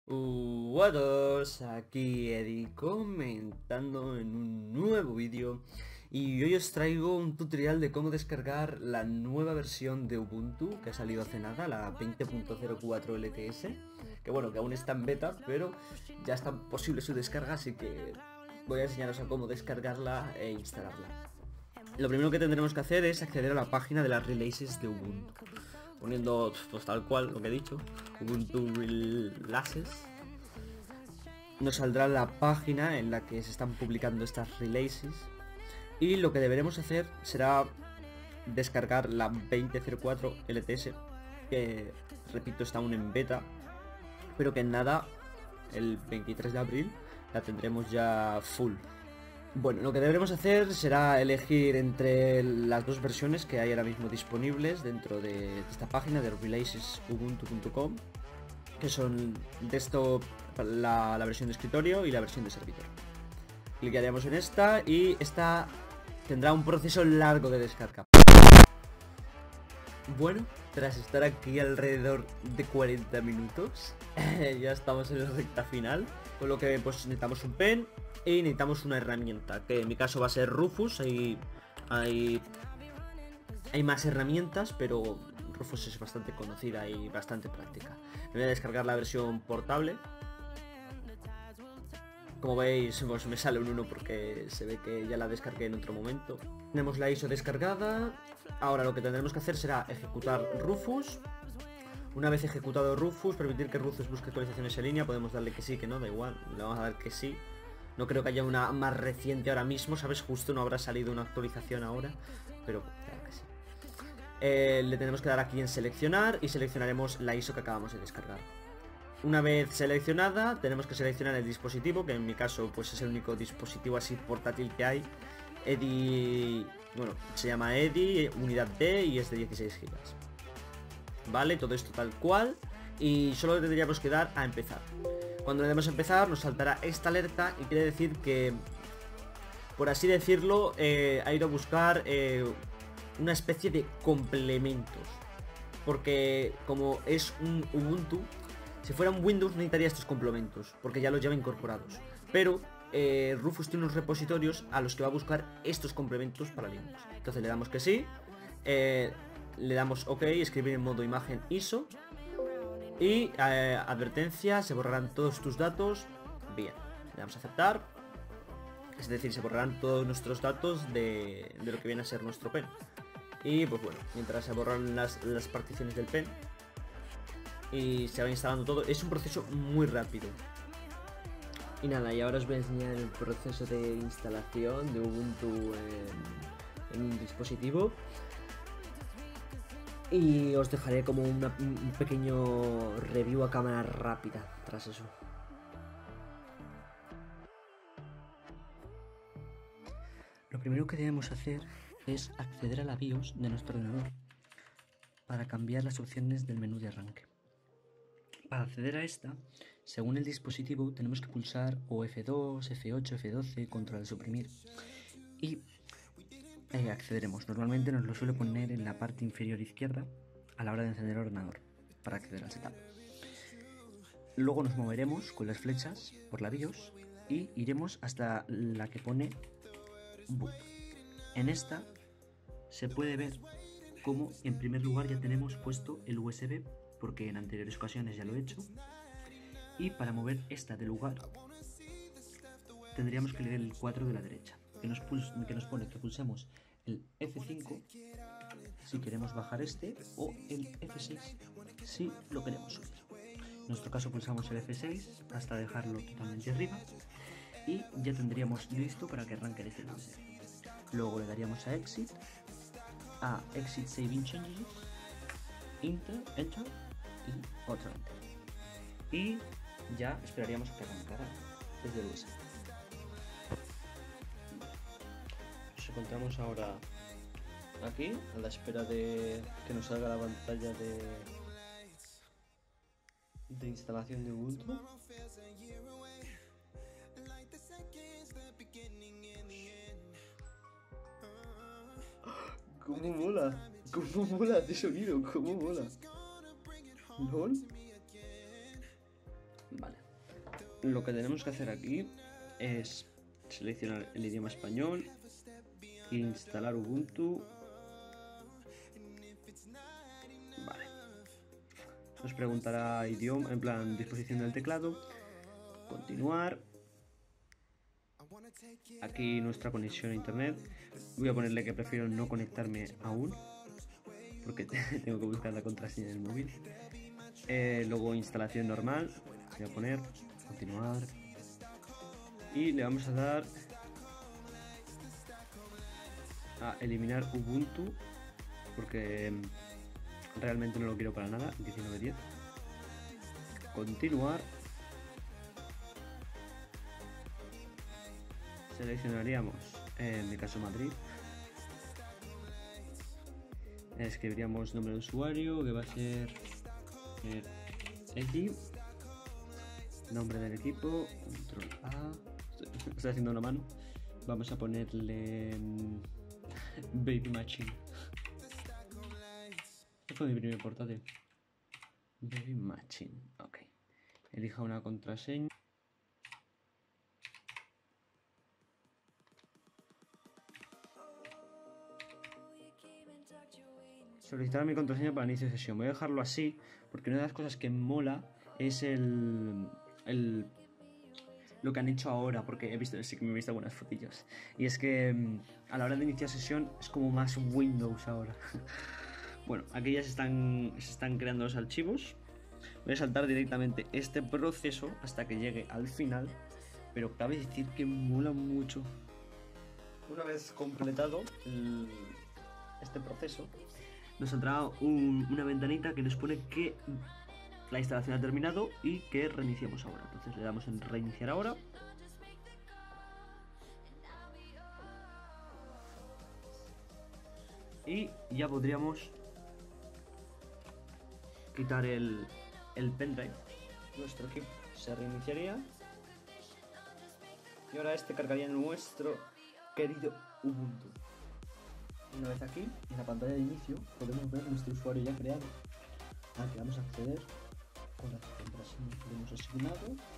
Todos, aquí Eddie comentando en un nuevo vídeo y hoy os traigo un tutorial de cómo descargar la nueva versión de Ubuntu que ha salido hace nada, la 20.04 LTS, que bueno, que aún está en beta, pero ya está posible su descarga, así que voy a enseñaros a cómo descargarla e instalarla. Lo primero que tendremos que hacer es acceder a la página de las releases de Ubuntu, poniendo pues tal cual lo que he dicho, Ubuntu Releases. Nos saldrá la página en la que se están publicando estas releases y lo que deberemos hacer será descargar la 20.04 LTS, que repito está aún en beta, pero que en nada, el 23 de abril, la tendremos ya full. Bueno, lo que deberemos hacer será elegir entre las dos versiones que hay ahora mismo disponibles dentro de esta página de releasesubuntu.com, que son desktop, la versión de escritorio y la versión de servidor. Clicaríamos en esta y esta tendrá un proceso largo de descarga. Bueno, tras estar aquí alrededor de 40 minutos, ya estamos en la recta final, con lo que pues necesitamos un pen y necesitamos una herramienta, que en mi caso va a ser Rufus. Hay más herramientas, pero Rufus es bastante conocida y bastante práctica. Me voy a descargar la versión portable. Como veis, pues me sale un 1 porque se ve que ya la descargué en otro momento. Tenemos la ISO descargada. Ahora lo que tendremos que hacer será ejecutar Rufus. Una vez ejecutado Rufus, permitir que Rufus busque actualizaciones en línea. Podemos darle que sí, que no, da igual. Le vamos a dar que sí. No creo que haya una más reciente ahora mismo, ¿sabes? Justo no habrá salido una actualización ahora, pero claro que sí. Le tenemos que dar aquí en seleccionar y seleccionaremos la ISO que acabamos de descargar. Una vez seleccionada, tenemos que seleccionar el dispositivo, que en mi caso pues es el único dispositivo así portátil que hay. Eddie, bueno, se llama Eddie, unidad D y es de 16 GB. Vale, todo esto tal cual y solo le tendríamos que dar a empezar. Cuando le demos a empezar nos saltará esta alerta y quiere decir que, por así decirlo, ha ido a buscar una especie de complementos. Porque como es un Ubuntu, si fuera un Windows necesitaría estos complementos, porque ya los lleva incorporados. Pero Rufus tiene unos repositorios a los que va a buscar estos complementos para Linux. Entonces le damos que sí, le damos OK, escribir en modo imagen ISO. Y advertencia, se borrarán todos tus datos. Bien, le damos a aceptar. Es decir, se borrarán todos nuestros datos de lo que viene a ser nuestro pen. Y pues bueno, mientras se borran las particiones del pen y se va instalando todo, es un proceso muy rápido. Y nada, y ahora os voy a enseñar el proceso de instalación de Ubuntu en un dispositivo. Y os dejaré como un pequeño review a cámara rápida tras eso. Lo primero que debemos hacer es acceder a la BIOS de nuestro ordenador para cambiar las opciones del menú de arranque. Para acceder a esta, según el dispositivo, tenemos que pulsar o F2, F8, F12, control al suprimir y accederemos. Normalmente nos lo suele poner en la parte inferior izquierda a la hora de encender el ordenador para acceder al setup. Luego nos moveremos con las flechas por la BIOS y iremos hasta la que pone Boot. En esta se puede ver cómo en primer lugar ya tenemos puesto el USB, porque en anteriores ocasiones ya lo he hecho, y para mover esta de lugar tendríamos que leer el 4 de la derecha, que nos pone que pulsemos el F5 si queremos bajar este o el F6 si lo queremos subir. En nuestro caso pulsamos el F6 hasta dejarlo totalmente arriba y ya tendríamos listo para que arranque desde el USB. Luego le daríamos a Exit Saving Changes, Enter y otro Enter. Y ya esperaríamos a que arrancara desde el USB. Nos encontramos ahora aquí a la espera de que nos salga la pantalla de instalación de Ubuntu. ¿Cómo mola? ¿Cómo mola de sonido? ¿Cómo mola? ¿LOL? Vale. Lo que tenemos que hacer aquí es seleccionar el idioma español, instalar Ubuntu. Vale. Nos preguntará idioma, en plan disposición del teclado. Continuar. Aquí nuestra conexión a internet. Voy a ponerle que prefiero no conectarme aún, porque tengo que buscar la contraseña del móvil. Luego instalación normal. Voy a poner continuar. Y le vamos a dar a eliminar Ubuntu, porque realmente no lo quiero para nada. 19.10. Continuar. Seleccionaríamos, en mi caso, Madrid. Escribiríamos nombre de usuario, que va a ser X. Nombre del equipo, control A. Estoy haciendo una mano. Vamos a ponerle Baby Machine. Este fue mi primer portátil. Baby Machine, ok. Elija una contraseña. Solicitar mi contraseña para inicio de sesión. Voy a dejarlo así porque una de las cosas que mola es lo que han hecho ahora, porque sí que me he visto algunas fotillos. Y es que a la hora de iniciar sesión es como más Windows ahora. Bueno, aquí ya se están creando los archivos. Voy a saltar directamente este proceso hasta que llegue al final, pero cabe decir que mola mucho. Una vez completado este proceso, nos saldrá una ventanita que nos pone que la instalación ha terminado y que reiniciemos ahora. Entonces le damos en reiniciar ahora. Y ya podríamos quitar el pendrive. Nuestro equipo se reiniciaría. Y ahora cargaría en nuestro querido Ubuntu. Una vez aquí, en la pantalla de inicio, podemos ver nuestro usuario ya creado, al que vamos a acceder con la contraseña que hemos asignado.